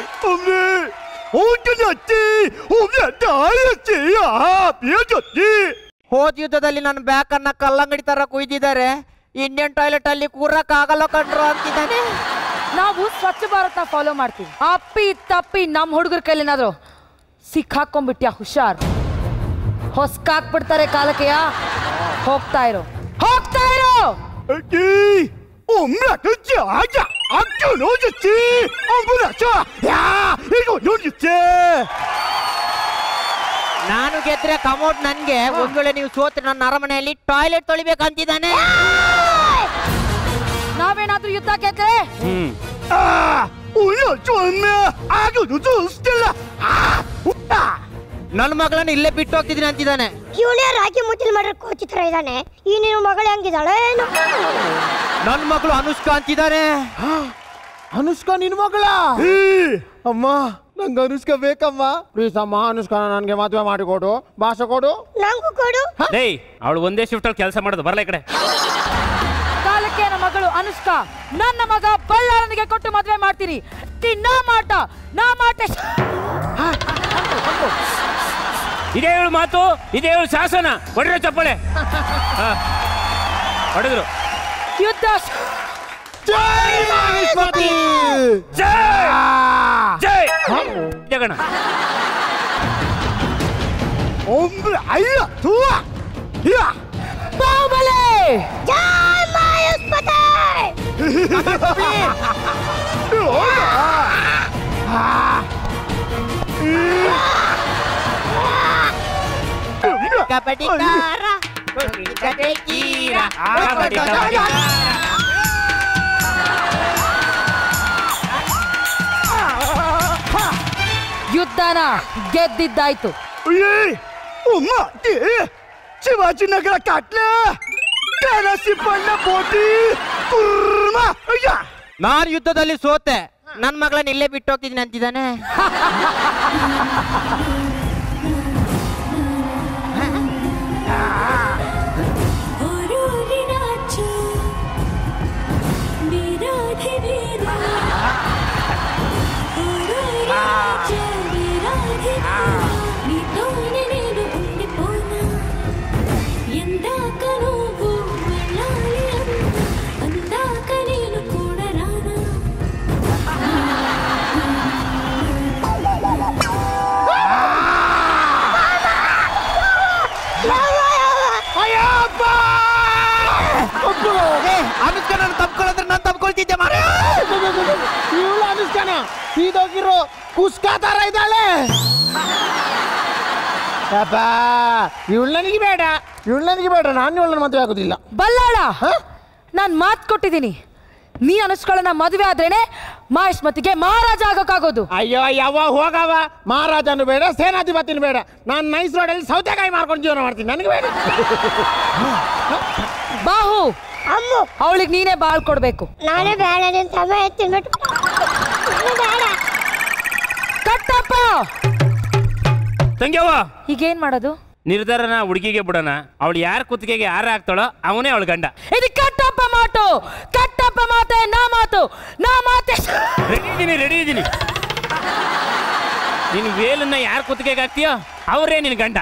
ಹೋದ ಯುದ್ಧದಲ್ಲಿ ನನ್ನ ಬ್ಯಾಕ್ ಅನ್ನ ಕಲ್ಲಂಗಡಿ ತರ ಕುಯ್ದಿದ್ದಾರೆ. ಇಂಡಿಯನ್ ಟಾಯ್ಲೆಟ್ ಅಲ್ಲಿ ಕೂರಕ್ ಆಗಲ್ಲ ಕಂಡ್ರು ಅಂತಿದ್ದಾನೆ. ನಾವು ಸ್ವಚ್ಛ ಭಾರತ್ನ ಫಾಲೋ ಮಾಡ್ತೀವಿ. ಅಪ್ಪಿ ತಪ್ಪಿ ನಮ್ಮ ಹುಡುಗರ ಕೈಲೇನಾದ್ರು ಸಿಕ್ಕಾಕೊಂಡ್ಬಿಟ್ಯಾ ಹುಷಾರ್, ಹೊಸ್ಕಾಕ್ಬಿಡ್ತಾರೆ ಕಾಲಕ್ಕೆಯ. ಹೋಗ್ತಾ ಇರೋ ಹೋಗ್ತಾ ಇರೋ. ನಾನು ಗೆದ್ರೆ ಕಮೋಡ್ ನನ್ಗೆ, ಒಂದ್ ವೇಳೆ ನೀವು ಸೋತ್ರೆ ನನ್ನ ಅರಮನೆಯಲ್ಲಿ ಟಾಯ್ಲೆಟ್ ತೊಳಿಬೇಕಂತಿದ್ದಾನೆ. ನಾವೇನಾದ್ರೂ ಯುದ್ಧ ಗೆದ್ರೆ ನನ್ನ ಮಗಳನ್ನ ಇಲ್ಲೇ ಬಿಟ್ಟು ಹೋಗ್ತಿದ್ದೀನಿ ಅಂತಿದ್ದಾನೆ. ಇವನೇ ರಾಗಿ ಮುಚ್ಚಲ್ ಮಾಡ್ರೆ ಕೋಚಿ ತರ ಇದ್ದಾನೆ. ಈ ನೀನು ಮಗಳು ಹೆಂಗಿದ್ದಾಳೆ ಏನು? ನನ್ನ ಮಗಳು ಅನುಷ್ಕಾ ಅಂತಿದ್ದಾನೆ. ಅನುಷ್ಕಾ ನಿನ್ ಮಗಳ? ಅಮ್ಮ ನಂಗೆ ಅನುಷ್ಕಾ ಬೇಕಮ್ಮ. ಪ್ಲೀಸ್ ಅಮ್ಮ, ಅನುಷ್ಕಾನ ನನ್ಗೆ ಮದುವೆ ಮಾಡಿಕೊಡು. ಭಾಷೆ ಕೊಡು. ನಂಗೂ ಕೊಡು. ಡೇಯ್ ಅವಳು ಒಂದೇ ಶಿಫ್ಟ್ ಅಲ್ಲಿ ಕೆಲಸ ಮಾಡೋದು. ಬರಲ್ಲ ಈ ಕಡೆ. ಕಾಲಕ್ಕೆ ನನ್ನ ಮಗಳು ಅನುಷ್ಕಾ ನನ್ನ ಮಗ ಬಳ್ಳಾರನಿಗೆ ಕೊಟ್ಟು ಮದುವೆ ಮಾಡ್ತೀನಿ. ನಾ ಮಾಟ ನಾ ಮಾಟ. ಇದೇ ಹೇಳು ಮಾತು, ಇದೇ ಹೇಳು ಶಾಸನ. ಹೊಡೆದ್ರೆ ಚಪ್ಪಳೆ ಹೊಡೆದ್ರು. ಯುದ್ಧ ಜಗಣ ಬಾಹುಬಲಿ ಜೈ ಮಾಯುಸ್ಪತಿ. ಕಬಡ್ಡಿ ಕಾರ ಕಬಡ್ಡಿ ಕೀರ ಕಬಡ್ಡಿ ಕಬಡ್ಡಿ. ಯುದ್ಧನ ಗೆದ್ದಿದ್ದಾಯ್ತು. ಶಿವಾಜಿನಗರ ಕಾಟ್ಲೆ ಕನಸಿಪ್ಪಣ್ಣ ಬೋಟಿ ಕುರ್ಮ. ನಾನು ಯುದ್ಧದಲ್ಲಿ ಸೋತೆ, ನನ್ನ ಮಗಳನ್ನ ಇಲ್ಲೇ ಬಿಟ್ಟು ಹೋಗ್ತಿದ್ದೀನಿ ಅಂತಿದ್ದಾನೆ. ಅನುಷ್ಕಾ ನಾನು ತಪ್ಕೊಳ್ಳೋದ್ರೆ ನಾನು ತಪ್ಕೊಳ್ತಿದ್ದೆ ಮಾರ. ಇವಳು ಅನುಷ್ಕಾನ ಇದೋಗಿರೋ ಕುಸ್ಕಾ ತರ ಇದ್ದಾಳೆ. ಇವಳು ನನಗೆ ಬೇಡ, ಇವಳು ನನಗೆ ಬೇಡ. ನಾನು ಇವಳನ್ನ ಮದುವೆ ಆಗೋದಿಲ್ಲ. ಬಲ್ಲಾಳ, ನಾನು ಮಾತು ಕೊಟ್ಟಿದ್ದೀನಿ. ನೀ ಅನುಷ್ಕಾಳನ್ನ ಮದುವೆ ಆದ್ರೇನೆ ಮಹೇಶ್ಮತಿಗೆ ಮಹಾರಾಜ ಆಗೋಕ್ಕಾಗೋದು. ಅಯ್ಯೋ ಯಾವ ಹೋಗವ, ಮಹಾರಾಜನು ಬೇಡ, ಸೇನಾಧಿಪತಿನೂ ಬೇಡ. ನಾನು ನೈಸ್ ರೋಡಲ್ಲಿ ಸೌತೆಕಾಯಿ ಮಾರ್ಕೊಂಡು ಜೀವನ ಮಾಡ್ತೀನಿ. ನನಗೆ ಬೇಡ. ಬಾಹು ಅಮ್ಮು ಅವಳಿಗೆ ನೀನೇ ಬಾಳ್ ಕೊಡ್ಬೇಕು. ನಾನೇ ಬೇಡ, ನಿನ್ ಸಮಯ ತಿನ್ಬಿಟ್ಟು ಬೇಡ. ಕಟ್ಟಪ್ಪ ತಂಗ್ಯವ್ವ, ಈಗೇನ್ ಮಾಡೋದು? ನಿರ್ಧಾರನ ಹುಡುಗಿಗೆ ಬಿಡೋಣ. ಅವಳು ಯಾರ ಕುತ್ತಿಗೆಗೆ ಯಾರ ಆಗ್ತಾಳೋ ಅವನೇ ಅವಳ ಗಂಡ. ಇದು ಕಟ್ಟಪ್ಪ ಮಾತು. ಕಟ್ಟಪ್ಪ ಮಾತೆ ನಾ ಮಾತು ನಾ ಮಾತೆ. ರೆಡಿ ಇದೀನಿ ರೆಡಿ ಇದೀನಿ ನಿನ್ ವೇಲನ್ನ ಯಾರ ಕುತ್ತಿಗೆಗೆ ಹಾಕ್ತೀಯೋ ಅವರೇ ನಿನ್ ಗಂಡ.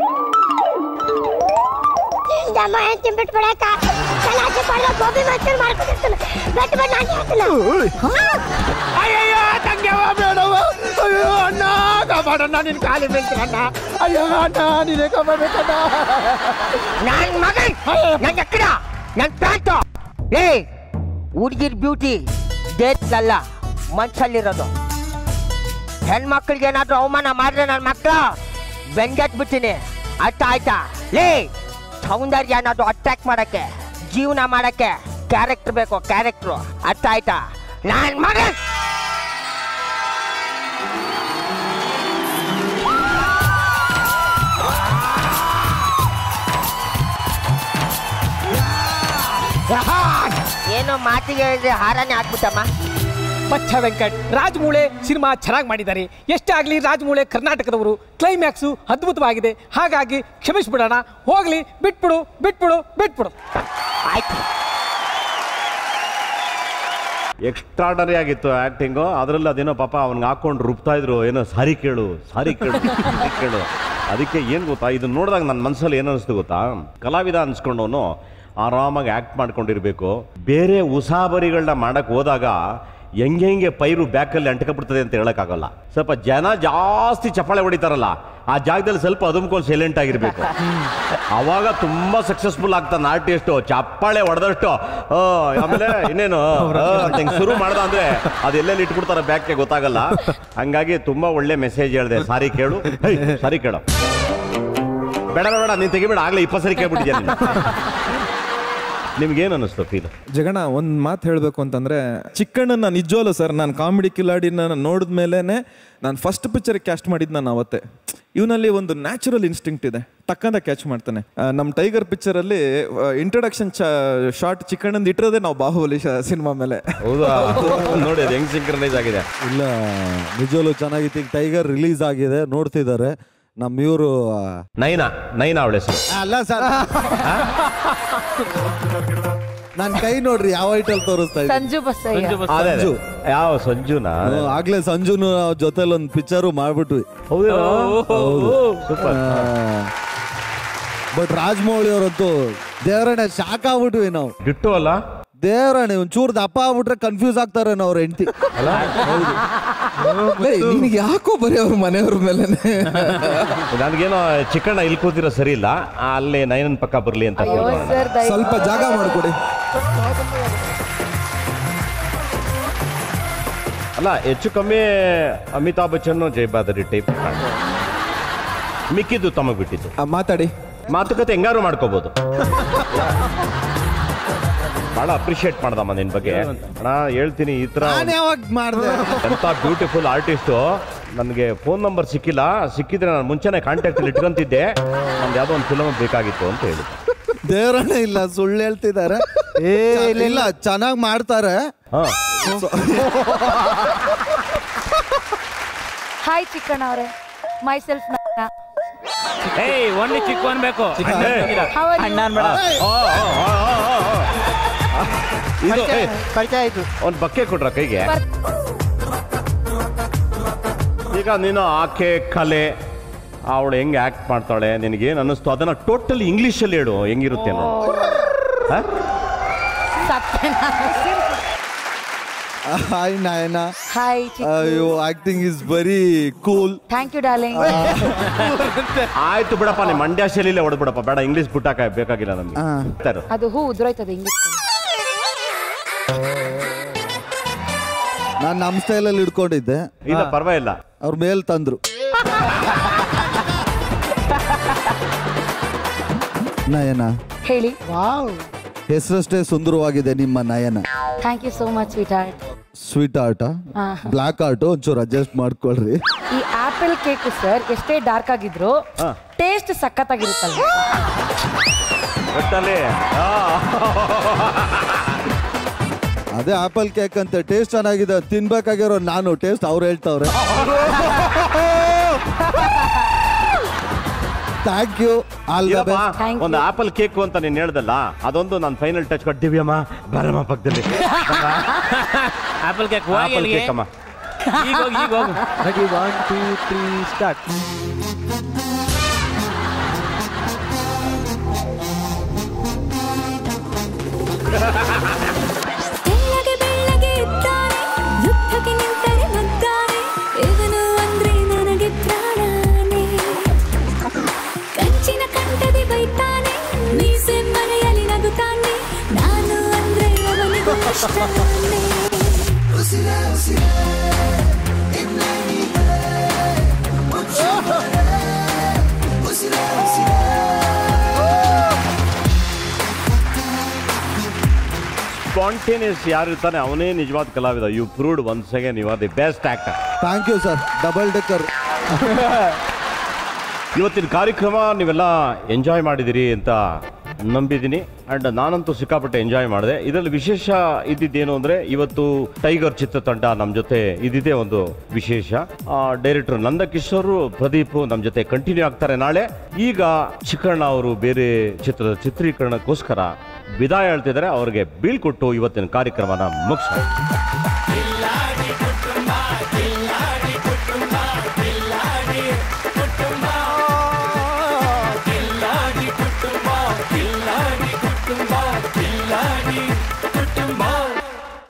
ಸಮಯ ತಿನ್ಬಿಟ್ಟು ಬಿಡಕ್ಕ. ಗೋಬಿ ಮಂಚೂರಿ ಮಾಡ್ಕೊಂಡಿರ್ತಾನೆ. ಬೆಟ್ಟು ಬಿಟ್ಟು ನಾನು ಹೇಳ್ತೀನಿ. ಅಯ್ಯಯ್ಯೋ ತಂಗ್ಯವ ಬೇಡವ ಅಯ್ಯೋ ಅಣ್ಣ ಕಾಪಾಡಣ್ಣ ನಿನ್ ಕಾಲಿ ಬೀಳ್ತೀರಣ್ಣ ಅಯ್ಯೋ ಅಣ್ಣ ನೀನೇ ಕಾಪಾಡ್ಬೇಕಣ್ಣ ನನ್ ಮಗನ್ ನನ್ ಎಕ್ಕಡ ನನ್ ಪ್ಯಾಂಟು ಏ ಹುಡುಗಿರ್ ಬ್ಯೂಟಿ ಡೇಟ್ಸ್ ಅಲ್ಲ ಮನ್ಸಲ್ಲಿರೋದು. ಹೆಣ್ಮಕ್ಳಿಗೆ ಏನಾದ್ರು ಅವಮಾನ ಮಾಡಿದ್ರೆ ನನ್ನ ಮಕ್ಕಳ ಬೆಂಗೆಟ್ಬಿಡ್ತೀನಿ, ಅರ್ಥ ಆಯ್ತಾ? ಲೇ ಸೌಂದರ್ಯ ಅನ್ನೋದು ಅಟ್ಯಾಕ್ ಮಾಡಕ್ಕೆ, ಜೀವನ ಮಾಡಕ್ಕೆ ಕ್ಯಾರೆಕ್ಟರ್ ಬೇಕು, ಕ್ಯಾರೆಕ್ಟ್ರು, ಅರ್ಥ ಆಯ್ತಾ? ನನ್ನ ಮಗ ಏನೋ ಮಾತಿಗೆ ಹೇಳಿದ್ರೆ ಹಾರಾನೆ ಹಾಕ್ಬಿಟ್ಟಮ್ಮ. ಪಚ್ಚ ವೆಂಕಟ್ ರಾಜಮೂಳೆ ಸಿನಿಮಾ ಚೆನ್ನಾಗಿ ಮಾಡಿದ್ದಾರೆ. ಎಷ್ಟೇ ಆಗಲಿ ರಾಜಮೂಳೆ ಕರ್ನಾಟಕದವರು. ಕ್ಲೈಮ್ಯಾಕ್ಸು ಅದ್ಭುತವಾಗಿದೆ, ಹಾಗಾಗಿ ಕ್ಷಮಿಸ್ಬಿಡೋಣ. ಹೋಗ್ಲಿ, ಬಿಟ್ಬಿಡು ಬಿಟ್ಬಿಡು ಬಿಟ್ಬಿಡು. ಆಯ್ತು. ಎಕ್ಸ್ಟ್ರಾಡನರಿ ಆಗಿತ್ತು ಆ್ಯಕ್ಟಿಂಗು. ಅದರಲ್ಲಿ ಅದೇನೋ ಪಾಪ ಅವ್ನಿಗೆ ಹಾಕೊಂಡು ರುಬ್ತಾ ಇದ್ರು, ಏನೋ ಸಾರಿ ಕೇಳು ಸಾರಿ ಕೇಳು ಸಾರಿ ಕೇಳು. ಅದಕ್ಕೆ ಏನು ಗೊತ್ತಾ, ಇದನ್ನ ನೋಡಿದಾಗ ನನ್ನ ಮನಸ್ಸಲ್ಲಿ ಏನು ಅನಿಸ್ತು ಗೊತ್ತಾ, ಕಲಾವಿದ ಅನ್ಸ್ಕೊಂಡವನು ಆರಾಮಾಗಿ ಆ್ಯಕ್ಟ್ ಮಾಡ್ಕೊಂಡಿರಬೇಕು. ಬೇರೆ ಉಸಾಬರಿಗಳನ್ನ ಮಾಡಕ್ಕೆ ಹೋದಾಗ ಹೆಂಗೆ ಹೆಂಗೆ ಪೈರು ಬ್ಯಾಕಲ್ಲಿ ಅಂಟ್ಕೊಬಿಡ್ತದೆ ಅಂತ ಹೇಳೋಕ್ಕಾಗಲ್ಲ. ಸ್ವಲ್ಪ ಜನ ಜಾಸ್ತಿ ಚಪ್ಪಾಳೆ ಹೊಡಿತಾರಲ್ಲ, ಆ ಜಾಗದಲ್ಲಿ ಸ್ವಲ್ಪ ಅದುಮ್ಕೊಂಡು ಸೈಲೆಂಟ್ ಆಗಿರಬೇಕು. ಆವಾಗ ತುಂಬ ಸಕ್ಸಸ್ಫುಲ್ ಆಗ್ತಾನೆ ಆರ್ಟಿಸ್ಟು. ಚಪ್ಪಾಳೆ ಹೊಡೆದಷ್ಟು ಆಮೇಲೆ ಇನ್ನೇನು ಹಿಂಗೆ ಶುರು ಮಾಡ್ದ ಅಂದರೆ ಅದು ಎಲ್ಲೆಲ್ಲಿ ಇಟ್ಬಿಡ್ತಾರೆ ಬ್ಯಾಕ್ಗೆ ಗೊತ್ತಾಗಲ್ಲ. ಹಂಗಾಗಿ ತುಂಬ ಒಳ್ಳೆ ಮೆಸೇಜ್ ಹೇಳಿದೆ, ಸಾರಿ ಕೇಳು ಸಾರಿ ಕೇಳು. ಬೇಡ ಬೇಡ ನೀನು ತೆಗಿಬೇಡ, ಆಗಲೇ ಇಪ್ಪತ್ತು ಸರಿ ಕೇಳ್ಬಿಟ್ಟಿದ್ಯಾ. ನಿಮ್ಗೇನು ಅನ್ನಿಸ್ತು ಫೀಲ್? ಜಗಣ, ಒಂದು ಮಾತು ಹೇಳಬೇಕು ಅಂತಂದರೆ, ಚಿಕ್ಕಣ್ಣನ ನಿಜವಲ್ಲ ಸರ್, ನಾನು ಕಾಮಿಡಿ ಕಿಲಾಡಿನ ನೋಡಿದ ಮೇಲೇ ನಾನು ಫಸ್ಟ್ ಪಿಕ್ಚರಿಗೆ ಕ್ಯಾಸ್ಟ್ ಮಾಡಿದ್ದು ನಾನು ಅವತ್ತೇ. ಇವನಲ್ಲಿ ಒಂದು ನ್ಯಾಚುರಲ್ ಇನ್ಸ್ಟಿಂಕ್ಟ್ ಇದೆ, ಟಕ್ಕಂದ ಕ್ಯಾಚ್ ಮಾಡ್ತಾನೆ. ನಮ್ಮ ಟೈಗರ್ ಪಿಕ್ಚರಲ್ಲಿ ಇಂಟ್ರೊಡಕ್ಷನ್ ಶಾರ್ಟ್ ಚಿಕ್ಕಣ್ಣಂದು ಇಟ್ಟಿರೋದೇ ನಾವು ಬಾಹುಬಲಿ ಸಿನಿಮಾ ಮೇಲೆ. ಹೌದಾ? ನೋಡಿ ಅದು ಹೆಂಗ್ ಸಿಂಕ್ರನೈಸ್ ಆಗಿದೆ. ಇಲ್ಲ ನಿಜವಲ್ಲೂ ಚೆನ್ನಾಗಿತ್ತು. ಈಗ ಟೈಗರ್ ರಿಲೀಸ್ ಆಗಿದೆ, ನೋಡ್ತಿದ್ದಾರೆ. ನಮ್ಮ ಇವರು ನೈನಾ ನೈನಾ ಅವಳೆ ಸರ್ ಅಲ್ಲ ಸರ್, ನನ್ ಕೈ ನೋಡ್ರಿ ಯಾವ ಐಟಲ್ ತೋರಿಸ್ತಾ ಇದ್ದೀನಿ. ಸಂಜು ಬಸಯ್ಯ. ಸಂಜು ಯಾವ ಸಂಜುನಾ? ಆಗ್ಲೇ ಸಂಜುನು ಜೊತೆಲಿ ಒಂದು ಪಿಕ್ಚರು ಮಾಡ್ಬಿಟ್ವಿ. ಸೂಪರ್. ಬಟ್ ರಾಜಮೌಳಿ ಅವರಂತೂ ದೇವರಣ್ಣ ಶಾಕ್ ಆಗ್ಬಿಟ್ವಿ ನಾವು. ಬಿಟ್ಟು ಅಲ್ಲ ದೇವರಣ್ಣ ಒಂದ್ ಚೂರ್ ದಪ್ಪ ಆಗ್ಬಿಟ್ರೆ ಕನ್ಫ್ಯೂಸ್ ಆಗ್ತಾರೆ ಅವ್ರ ಹೆಂಡತಿ. ನಿನಗೆ ಯಾಕೋ ಬರೀ ಅವ್ರ ಮನೆಯವ್ರ ಮೇಲೆ. ನನಗೇನೋ ಚಿಕ್ಕಣ್ಣ ಇಲ್ಲಿ ಕೂತಿರೋ ಸರಿ ಇಲ್ಲ, ಅಲ್ಲಿ ನೈನನ್ ಪಕ್ಕ ಬರ್ಲಿ ಅಂತ. ಸ್ವಲ್ಪ ಜಾಗ ಮಾಡ್ಕೊಡಿ. ಅಲ್ಲ ಹೆಚ್ಚು ಕಮ್ಮಿ ಅಮಿತಾಬ್ ಬಚ್ಚನ್ ಜಯಬಾದರಿ ಟೈಪ್. ಮಿಕ್ಕಿದ್ದು ತಮಗ್ ಬಿಟ್ಟಿದ್ದು. ಮಾತಾಡಿ, ಮಾತುಕತೆ ಹೆಂಗಾರು ಮಾಡ್ಕೋಬಹುದು. ಬಹಳ ಅಪ್ರಿಶಿಯೇಟ್ ಮಾಡ್ದಮ್ಮ ನಿನ್ ಬಗ್ಗೆ. ಅಣ್ಣ ಹೇಳ್ತೀನಿ, ಈ ತರ ಎಂತ ಬ್ಯೂಟಿಫುಲ್ ಆರ್ಟಿಸ್ಟು. ನನಗೆ ಫೋನ್ ನಂಬರ್ ಸಿಕ್ಕಿಲ್ಲ, ಸಿಕ್ಕಿದ್ರೆ ನಾನು ಮುಂಚೆನೆ ಕಾಂಟ್ಯಾಕ್ಟ್ ಅಲ್ಲಿ ಇಟ್ಕೊಂತಿದ್ದೆ. ನಮ್ದು ಯಾವ್ದೋ ಒಂದು ಫಿಲಮ್ ಬೇಕಾಗಿತ್ತು ಅಂತ ಹೇಳಿ. ದೇವರಣ್ಣ ಇಲ್ಲ ಸುಳ್ಳು ಹೇಳ್ತಿದ್ದಾರೆ. ಇಲ್ಲ ಚೆನ್ನಾಗಿ ಮಾಡ್ತಾರೆ. ಹಾಯ್ ಚಿಕ್ಕಣ್ಣ ಅವರೇ, ಮೈ ಸೆಲ್ಫ್ ಏಯ್ ಒಳ್ಳೆ ಚಿಕ್ಕ ಅನ್ಬೇಕು. ಒಂದು ಬಕ್ಕೆ ಕೊಟ್ರ ಕೈಗೆ. ಈಗ ನೀನು ಆಕೆ ಕಲೆ, ಅವಳು ಹೆಂಗೆ ಆಕ್ಟ್ ಮಾಡ್ತಾಳೆ, ನಿನಗೇನು ಅನ್ನಿಸ್ತು ಅದನ್ನ ಟೋಟಲ್ ಇಂಗ್ಲಿಷಲ್ಲಿ ಹೇಳು, ಹೆಂಗಿರುತ್ತೆ ನೋಡು. ಹಾಯ್ ನಾಯನಾ. ಹಾಯ್. ಅಯ್ಯೋ acting is very cool. Thank you darling. ಆಯ್ತು ಬಿಡಪ್ಪ, ನಿಮ್ಮ ಮಂಡ್ಯ ಶೈಲಿಲೇ ಹೊಡೆದ್ಬಿಡಪ್ಪ, ಬೇಡ ಇಂಗ್ಲಿಷ್ ಬಿಟ್ಟಾಕ ಬೇಕಾಗಿಲ್ಲ ನಮ್ಗೆ. ಅದು ಹೂ ಉದುರೋಯ್ತದೆ ಇಂಗ್ಲಿಷ್. ನಾನು ನಮ್ಮ ಸ್ಟೈಲಲ್ಲಿ ಹಿಡ್ಕೊಂಡಿದ್ದೆ. ಇಲ್ಲ ಪರವಾಗಿಲ್ಲ, ಅವ್ರ ಮೇಲ್ ತಂದ್ರು. ನಯನ ಹೇಳಿ. ಹೆಸರಷ್ಟೇ ಸುಂದರವಾಗಿದೆ ನಿಮ್ಮ Nayana. Thank you so much sweetheart. Sweet art, black art ಒಂಚೂರು ಅಡ್ಜಸ್ಟ್ ಮಾಡ್ಕೊಳ್ರಿ. ಈ ಆಪಲ್ ಕೇಕ್ ಸರ್ ಎಷ್ಟೇ ಡಾರ್ಕ್ ಆಗಿದ್ರು ಟೇಸ್ಟ್ ಸಖತ್ತಾಗಿರುತ್ತಲ್ಲ. ಅದೇ ಆಪಲ್ ಕೇಕ್ ಅಂತ ಟೇಸ್ಟ್ ಚೆನ್ನಾಗಿದೆ, ತಿನ್ಬೇಕಾಗಿರೋ ನಾನು ಟೇಸ್ಟ್ ಅವ್ರು ಹೇಳ್ತಾವ್ರೆ. Thank you. ಒಂದು ಆಪಲ್ ಕೇಕ್ ಅಂತ ನೀನ್ ಹೇಳ್ದಲ್ಲ, ಅದೊಂದು ನಾನು ಫೈನಲ್ ಟಚ್ ಕೊಟ್ಟು ದಿವ್ಯಮ್ಮ ಬರಮ್ಮ ಪಕ್ಕದಲ್ಲಿ. ಆಪಲ್ ಕೇಕ್ ಆಪಲ್ ಕೇಕ್ ಅಮ್ಮ. One two three start. ಬೆಳ್ಳಗೆ ಬೆಳ್ಳಗೆ ಇದ್ದಾನೆ ಯುದ್ಧಕ್ಕೆ ನಿಂತ ಸ್ಪಾಂಟೇನಿಯಸ್ ಯಾರಿರ್ತಾನೆ ಅವನೇ ನಿಜವಾದ ಕಲಾವಿದ. You proved once again you are the best actor. Thank you sir. Double decker. ಇವತ್ತಿನ ಕಾರ್ಯಕ್ರಮ ನೀವೆಲ್ಲ ಎಂಜಾಯ್ ಮಾಡಿದಿರಿ ಅಂತ ನಂಬಿದ್ದೀನಿ. ಆ್ಯಂಡ್ ನಾನಂತೂ ಸಿಕ್ಕಾಪಟ್ಟೆ ಎಂಜಾಯ್ ಮಾಡಿದೆ. ಇದರಲ್ಲಿ ವಿಶೇಷ ಇದ್ದಿದ್ದೇನು ಅಂದರೆ ಇವತ್ತು ಟೈಗರ್ ಚಿತ್ರತಂಡ ನಮ್ಮ ಜೊತೆ ಇದ್ದಿದ್ದೇ ಒಂದು ವಿಶೇಷ. ಡೈರೆಕ್ಟರ್ ನಂದಕಿಶೋರ್ ಪ್ರದೀಪ್ ನಮ್ಮ ಜೊತೆ ಕಂಟಿನ್ಯೂ ಆಗ್ತಾರೆ ನಾಳೆ. ಈಗ ಚಿಕ್ಕಣ್ಣ ಅವರು ಬೇರೆ ಚಿತ್ರದ ಚಿತ್ರೀಕರಣಕ್ಕೋಸ್ಕರ ವಿದಾಯ ಹೇಳ್ತಿದ್ದಾರೆ. ಅವ್ರಿಗೆ ಬೀಳ್ಕೊಟ್ಟು ಇವತ್ತಿನ ಕಾರ್ಯಕ್ರಮನ ಮುಗಿಸ್ತಾರೆ.